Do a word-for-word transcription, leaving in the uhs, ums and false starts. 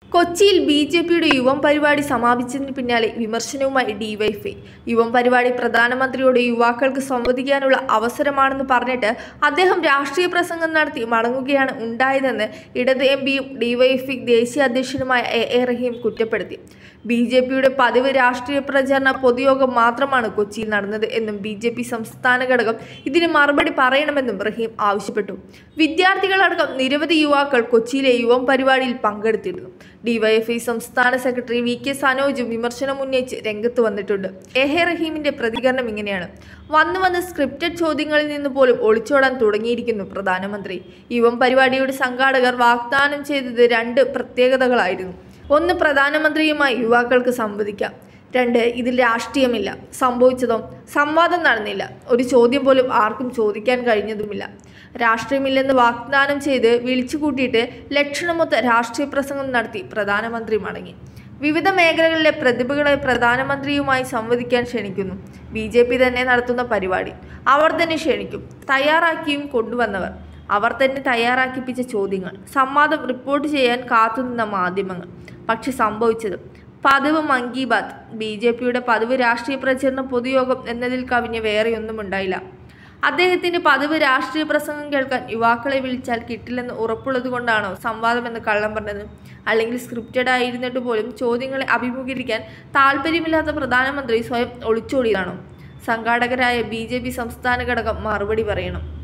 കൊച്ചിയിൽ B J പിയുടെ യുവം പരിപാടി സമാപിച്ചതിന് പിന്നാലെ വിമർശനവുമായി ഡിവൈഎഫ്ഐ. യുവം പരിപാടി പ്രധാനമന്ത്രിയോട് യുവാക്കൾക്ക് സംവദിക്കാനുള്ള അവസരമാണെന്ന് പറഞ്ഞിട്ട് അദ്ദേഹം രാഷ്ട്രീയ പ്രസംഗം നടത്തി മടങ്ങുകയാണ് ഉണ്ടായതെന്ന് ഇടത് എം പിയും ഡിവൈഎഫ്ഐ ദേശീയ അധ്യക്ഷനുമായ എ എ റഹീം കുറ്റപ്പെടുത്തി. ബി ജെ പിയുടെ പതിവ് രാഷ്ട്രീയ പ്രചാരണ പൊതുയോഗം മാത്രമാണ് കൊച്ചിയിൽ നടന്നത് എന്നും ബി ജെ പി സംസ്ഥാന ഘടകം ഇതിന് മറുപടി പറയണമെന്നും റഹീം ആവശ്യപ്പെട്ടു. വിദ്യാർത്ഥികളടക്കം നിരവധി യുവാക്കൾ കൊച്ചിയിലെ യുവം പരിപാടിയിൽ പങ്കെടുത്തിരുന്നു. ഡിവൈഎഫ്ഐ സംസ്ഥാന സെക്രട്ടറി വി കെ സനോജും വിമർശനം ഉന്നയിച്ച് രംഗത്ത് വന്നിട്ടുണ്ട്. എ എ റഹീമിന്റെ പ്രതികരണം ഇങ്ങനെയാണ്: വന്നു വന്ന് സ്ക്രിപ്റ്റഡ് ചോദ്യങ്ങളിൽ നിന്ന് പോലും ഒളിച്ചോടാൻ തുടങ്ങിയിരിക്കുന്നു പ്രധാനമന്ത്രി. യുവം പരിപാടിയുടെ സംഘാടകർ വാഗ്ദാനം ചെയ്തത് രണ്ട് പ്രത്യേകതകളായിരുന്നു. ഒന്ന്, പ്രധാനമന്ത്രിയുമായി യുവാക്കൾക്ക് സംവദിക്കാം. രണ്ട്, ഇതിൽ രാഷ്ട്രീയമില്ല. സംഭവിച്ചതോ? സംവാദം നടന്നില്ല. ഒരു ചോദ്യം പോലും ആർക്കും ചോദിക്കാൻ കഴിഞ്ഞതുമില്ല. രാഷ്ട്രീയമില്ലെന്ന് വാഗ്ദാനം ചെയ്ത് വിളിച്ചു കൂട്ടിയിട്ട് ലക്ഷണമൊത്ത രാഷ്ട്രീയ പ്രസംഗം നടത്തി പ്രധാനമന്ത്രി മടങ്ങി. വിവിധ മേഖലകളിലെ പ്രതിഭകളെ പ്രധാനമന്ത്രിയുമായി സംവദിക്കാൻ ക്ഷണിക്കുന്നു. ബി ജെ പി തന്നെ നടത്തുന്ന പരിപാടി. അവർ തന്നെ ക്ഷണിക്കും. തയ്യാറാക്കിയും കൊണ്ടുവന്നവർ. അവർ തന്നെ തയ്യാറാക്കിപ്പിച്ച ചോദ്യങ്ങൾ. സംവാദം റിപ്പോർട്ട് ചെയ്യാൻ കാത്തുനിന്ന മാധ്യമങ്ങൾ. പക്ഷെ സംഭവിച്ചത് പതിവ് മൻ കി ബാത്ത്, ബി ജെ പിയുടെ പതിവ് രാഷ്ട്രീയ പ്രചരണ പൊതുയോഗം എന്നതിൽ കവിഞ്ഞ് വേറെയൊന്നും ഉണ്ടായില്ല. അദ്ദേഹത്തിന് പതിവ് രാഷ്ട്രീയ പ്രസംഗം കേൾക്കാൻ യുവാക്കളെ വിളിച്ചാൽ കിട്ടില്ലെന്ന് ഉറപ്പുള്ളത് കൊണ്ടാണോ സംവാദമെന്ന് കള്ളം പറഞ്ഞത്? അല്ലെങ്കിൽ സ്ക്രിപ്റ്റഡ് ആയിരുന്നിട്ട് പോലും ചോദ്യങ്ങളെ അഭിമുഖീകരിക്കാൻ താല്പര്യമില്ലാത്ത പ്രധാനമന്ത്രി സ്വയം ഒളിച്ചോടിയതാണോ? സംഘാടകരായ ബി ജെ പി സംസ്ഥാന ഘടകം മറുപടി പറയണം.